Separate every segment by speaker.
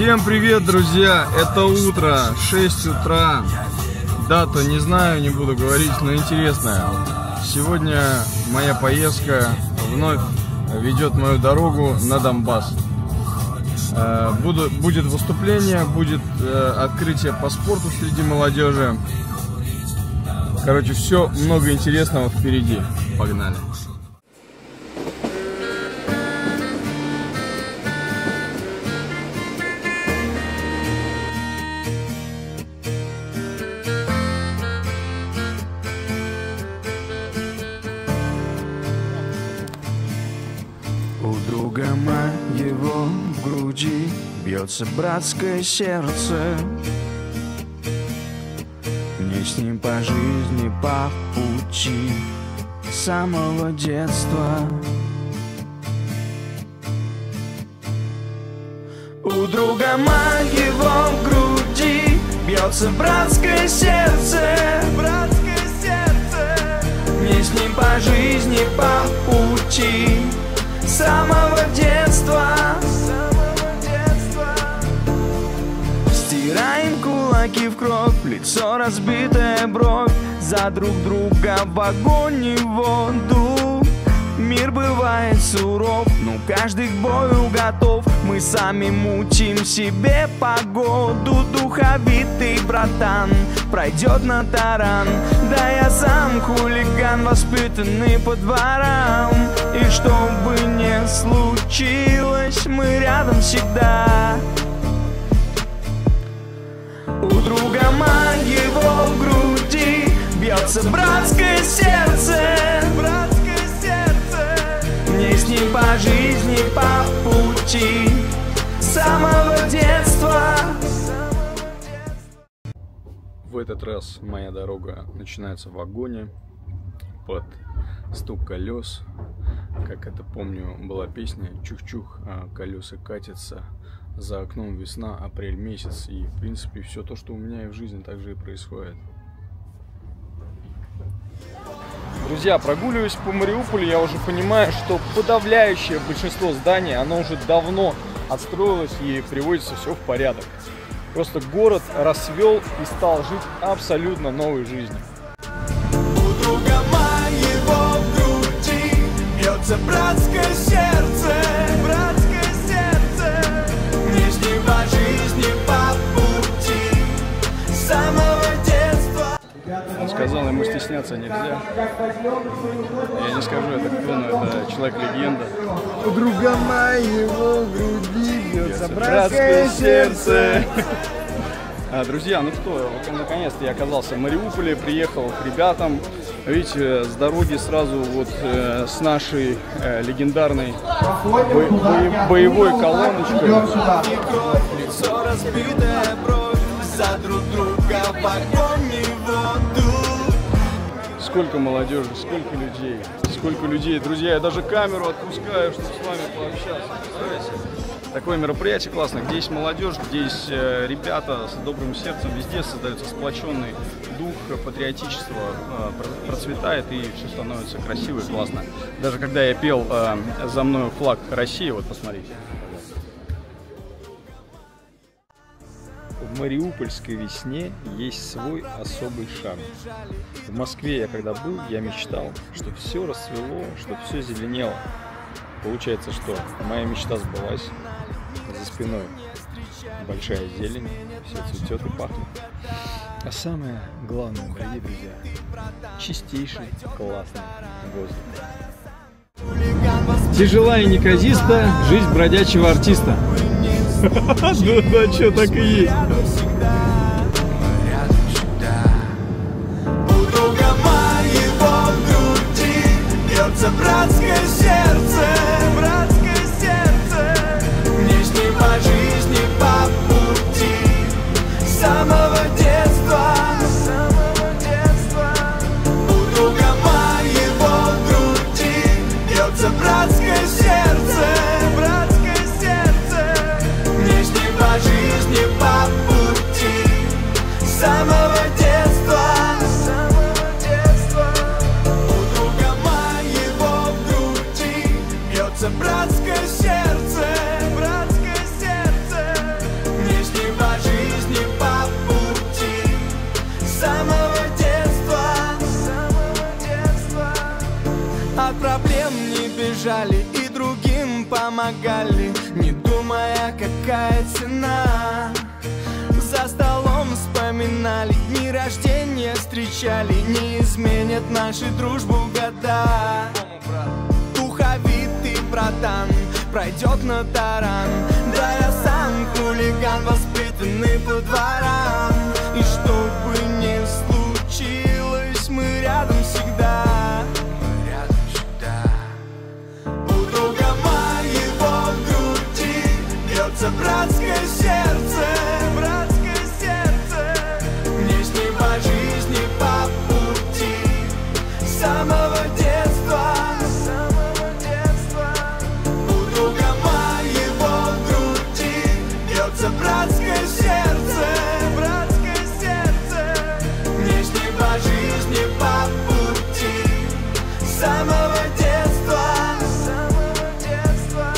Speaker 1: Всем привет, друзья! Это утро, 6 утра. Дата не знаю, не буду говорить, но интересная. Сегодня моя поездка вновь ведет мою дорогу на Донбасс. Будет выступление, будет открытие по спорту среди молодежи. Короче, все много интересного впереди. Погнали!
Speaker 2: У друга моего в груди бьется братское сердце. Мне с ним по жизни, по пути с самого детства. У друга моего в груди бьется братское сердце. Братское сердце. Мне с ним по жизни, по пути с самого детства. Стираем кулаки в кровь, лицо разбитое, бровь. За друг друга в огонь и воду. Мир бывает суров, но каждый к бою готов. Мы сами мутим себе погоду. Духовитый братан пройдет на таран. Да я сам хулиган, воспитанный по дворам. И что бы ни случилось, мы рядом всегда. У друга моего в груди бьется братское сердце. Братское сердце. Мне с ним по жизни, по пути с самого детства.
Speaker 1: В этот раз моя дорога начинается в вагоне под стук колес. Как это помню, была песня «Чух-чух, колеса катятся, за окном весна, апрель месяц». И в принципе все то, что у меня и в жизни, также и происходит. Друзья, прогуливаясь по Мариуполю, я уже понимаю, что подавляющее большинство зданий, оно уже давно отстроилось и приводится все в порядок. Просто город расцвел и стал жить абсолютно новой жизнью.
Speaker 2: У друга моего в груди бьется братское сердце. Братское сердце. Мне с ним по жизни, по пути с самого детства.
Speaker 1: Он сказал, ему стесняться нельзя. Я не скажу, это кто, но это человек-легенда.
Speaker 3: У друга моего в груди бьется
Speaker 1: братское сердце. Друзья, ну что, наконец-то я оказался в Мариуполе, приехал к ребятам. Видите, с дороги сразу вот с нашей легендарной боевой колоночкой.
Speaker 2: Лицо разбитое, бровь, за друг друга в огонь и воду.
Speaker 1: Сколько молодежи, сколько людей, сколько людей. Друзья, я даже камеру отпускаю, чтобы с вами пообщаться. Представляете? Такое мероприятие классное, где есть молодежь, где есть ребята с добрым сердцем, везде создается сплоченный дух, патриотичество процветает и все становится красиво и классно. Даже когда я пел «За мною флаг России», вот посмотрите. В мариупольской весне есть свой особый шарм. В Москве я когда был, я мечтал, что все расцвело, что все зеленело. Получается, что моя мечта сбылась. За спиной большая зелень, все цветет и пахнет. А самое главное, дорогие друзья, чистейший классный воздух. Тяжела и неказиста жизнь бродячего артиста. Да, что, так и есть.
Speaker 2: У друга моего в груди бьется братское сердце. Братское сердце. Мне с ним по жизни, по пути с самого детства. С самого детства. У друга моего в груди бьется братское сердце. Братское сердце. Мне с ним по жизни, по пути с самого детства. С самого детства. У друга моего в груди бьется бежали и другим помогали, не думая, какая цена. За столом вспоминали, дни рождения встречали, не изменят нашу дружбу года. Духовитый братан пройдет на таран, да я сам хулиган, воспитанный по дворам. И что бы ни случилось, мы рядом всегда. У друга моего в груди бьется братское сердце, братское сердце. Мне с ним по жизни, по пути, с самого детства, с самого детства. У друга моего в груди бьется братское сердце, братское сердце. Мне с ним по жизни, по пути, с самого детства, с самого детства.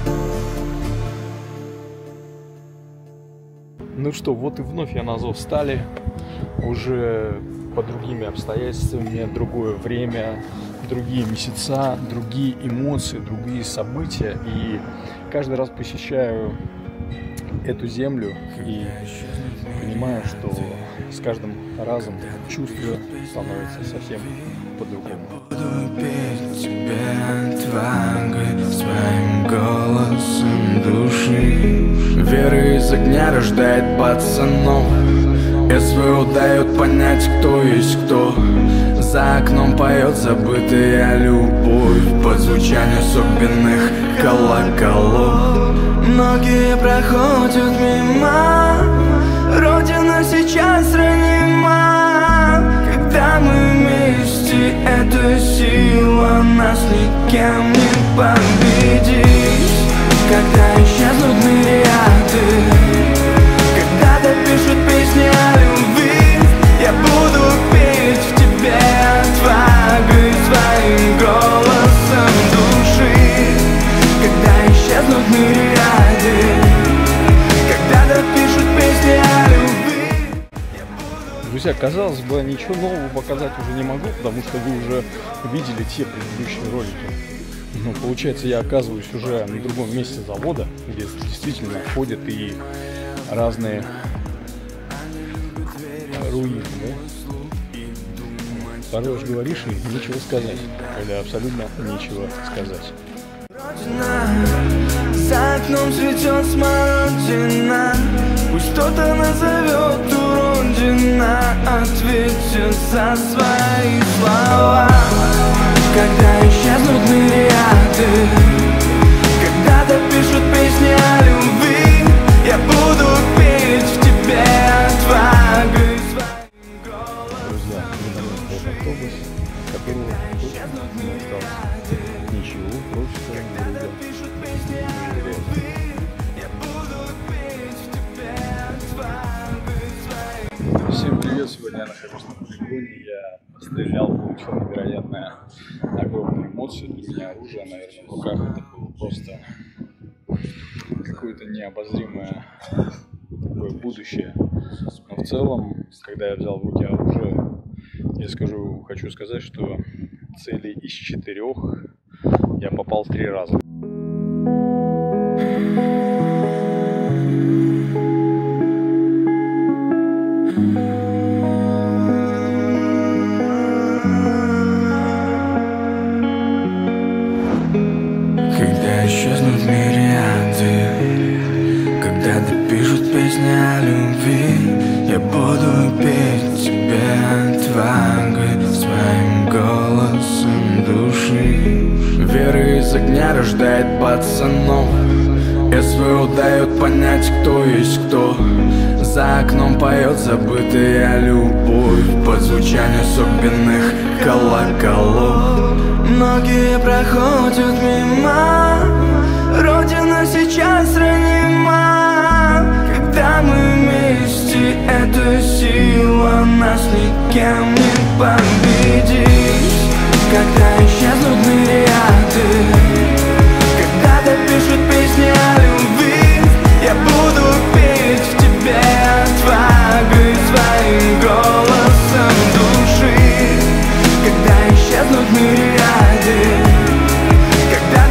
Speaker 1: Ну что, вот и вновь я на зов стали, уже под другими обстоятельствами, другое время, другие месяца, другие эмоции, другие события. И каждый раз посещаю эту землю и понимаю, что с каждым разом чувство становится совсем по-другому.
Speaker 2: Буду петь тебе отвагой, своим голосом души. Вера из огня рождает пацанов, СВО дает понять, кто есть кто. За окном поет забытая любовь под звучание особенных колоколов. Многие проходят мимо, Родина сейчас ранима. Когда мы вместе, эта сила нас никем не победить. Когда исчезнут мириады, когда допишут песни о любви, я буду петь в тебе отвагой, своим голосом души. Когда исчезнут мириады, когда допишут песни о любви, я буду...
Speaker 1: Друзья, казалось бы, ничего нового показать уже не могу, потому что вы уже видели те предыдущие ролики. Но получается, я оказываюсь уже на другом месте завода, где действительно ходят и разные руины, да? Порой уж говоришь, и нечего сказать, когда абсолютно нечего сказать.
Speaker 2: За окном цветет смородина, пусть кто-то назовет уродина, ответит за свои слова. Когда исчезнут мириады, когда допишут песни о любви, я буду петь в тебе отвагой, своим голосом.
Speaker 1: Друзья, это автобус, которого не осталось ничего, просто друга. Всем привет! Сегодня я нахожусь на полигоне. Я стрелял, получил невероятное огромные эмоции. Для меня оружие, наверное, в руках это было просто какое-то необозримое такое будущее. Но в целом, когда я взял в руки оружие, хочу сказать, что цели из 4 я попал 3 раза.
Speaker 2: Когда исчезнут мириады, когда допишут песни о любви, я буду петь тебе отвагой, своим голосом души. Вера из огня рождает пацанов, СВО дает понять, кто есть кто. За окном поет забытая любовь под звучание особенных колоколов. Многие проходят мимо, Родина сейчас ранима. Когда мы вместе, эта сила нас никем не победить. Когда исчезнут мириады, когда допишут песни о любви, я буду петь в тебе отвагой, своим голосом души. Когда исчезнут мириады, когда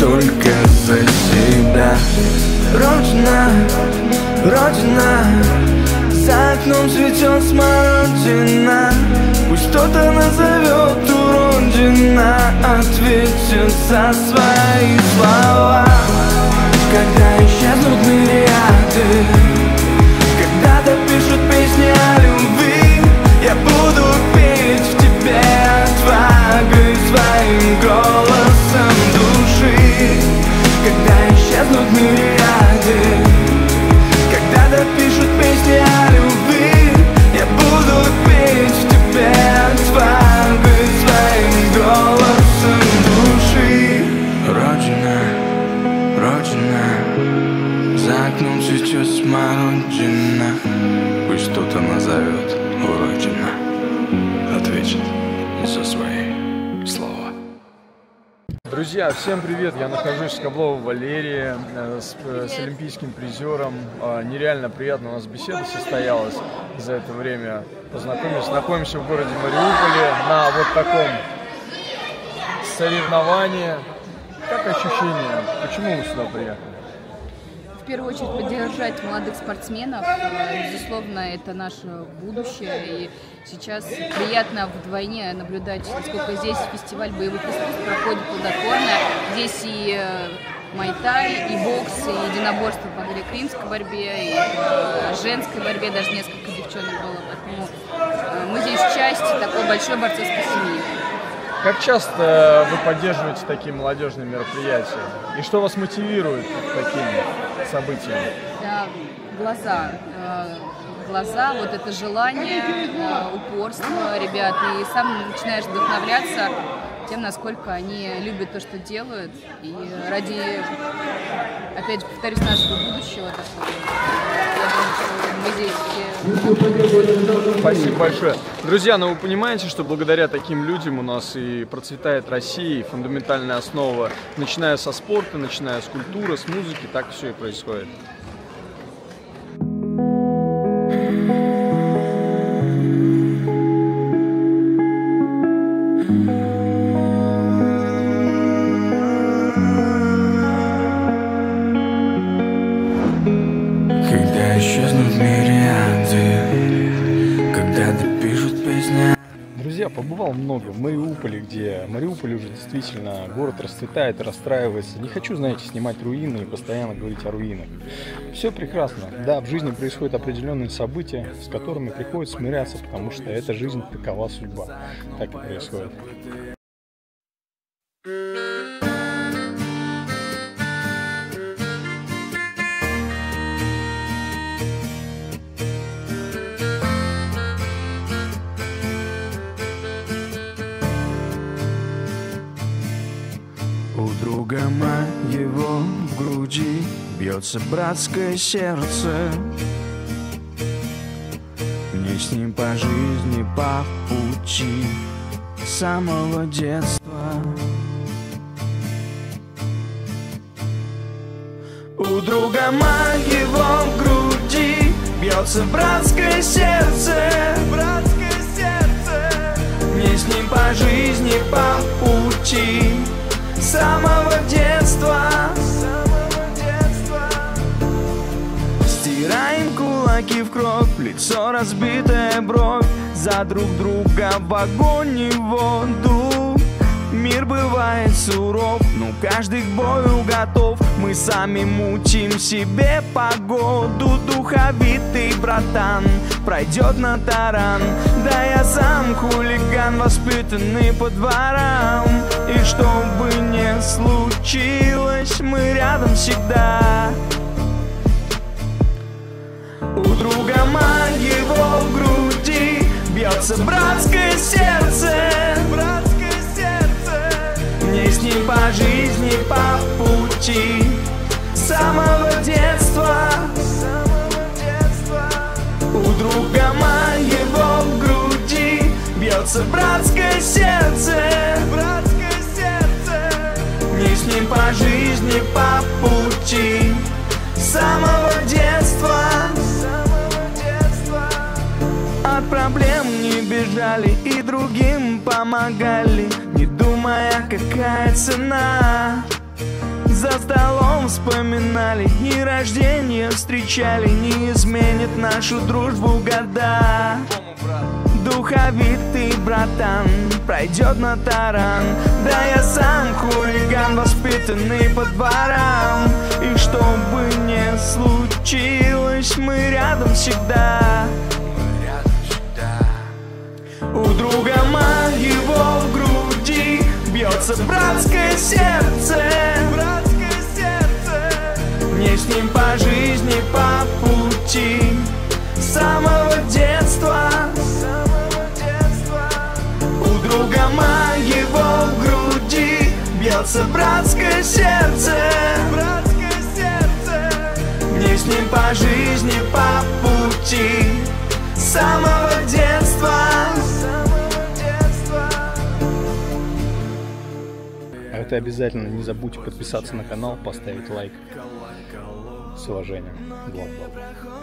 Speaker 2: только за себя. Родина, Родина, за окном цветет смородина. Пусть кто-то назовет уродина, ответит за свои слова. Когда исчезнут мириады, когда допишут песни о любви, я буду петь в тебе отвагой своим голосом души. Когда исчезнут мириады, когда допишут песни о любви, я буду петь в тебе отвагой своим голосом души. Родина, Родина, за окном цветет смородина. Пусть кто-то назовет уродина, ответит за свои слова.
Speaker 1: Друзья, всем привет! Я нахожусь в Скоблово Валерии с олимпийским призером. Нереально приятно, у нас беседа состоялась за это время. Познакомились. Находимся в городе Мариуполе на вот таком соревновании. Как ощущения? Почему вы сюда приехали?
Speaker 4: В первую очередь поддержать молодых спортсменов. Безусловно, это наше будущее. И сейчас приятно вдвойне наблюдать, сколько здесь фестиваль боевых искусств проходит плодотворно. Здесь и майтай, и бокс, и единоборство по греко-римской борьбе, и женской борьбе, даже несколько девчонок было. Поэтому мы здесь часть такой большой борцовской семьи.
Speaker 1: Как часто вы поддерживаете такие молодежные мероприятия? И что вас мотивирует к таким событиям? Глаза, вот это желание, упорство ребят. И сам начинаешь вдохновляться тем, насколько они любят то, что делают. И ради, опять же, повторюсь, нашего будущего, я думаю, что мы здесь все... Спасибо большое. Друзья, ну вы понимаете, что благодаря таким людям у нас и процветает Россия, и фундаментальная основа, начиная со спорта, начиная с культуры, с музыки, так все и происходит.
Speaker 2: Когда исчезнут мириады, когда допишут песни.
Speaker 1: Друзья, побывал много в Мариуполе, где Мариуполь уже действительно город расцветает и расстраивается. Не хочу, знаете, снимать руины и постоянно говорить о руинах. Все прекрасно. Да, в жизни происходят определенные события, с которыми приходится смиряться, потому что эта жизнь, такова судьба. Так и происходит.
Speaker 2: У друга моего в груди бьется братское сердце. Мне с ним по жизни, по пути с самого детства. У друга моего в груди бьется братское сердце. Братское сердце. Мне с ним по жизни, по пути с самого детства. Стираем кулаки в кровь, лицо разбитая бровь, за друг друга в огонь и воду. Мир бывает суров, но каждый к бою готов. Мы сами мутим себе погоду. Духовитый братан пройдет на таран. Да я сам хулиган, воспитанный по дворам. И что бы ни случилось, мы рядом всегда. У друга моего в груди бьется братское сердце. Мне с ним по жизни, по пути с самого детства. У друга моего в груди бьется братское сердце. Мне с ним по жизни, по пути с самого детства. От проблем не бежали и другим помогали, не думая, какая цена. За столом вспоминали дни рождения, встречали, не изменит нашу дружбу года. Духовитый братан пройдет на таран. Да я сам хулиган, воспитанный по дворам. И что бы ни случилось, мы рядом всегда. У друга моего в груди бьется братское сердце. Мне с ним по жизни, по пути с самого детства. У друга моего в груди бьется братское сердце. Мне с ним по жизни, по пути с самого детства.
Speaker 1: А ты обязательно не забудь подписаться на канал, поставить лайк. С уважением, Влад.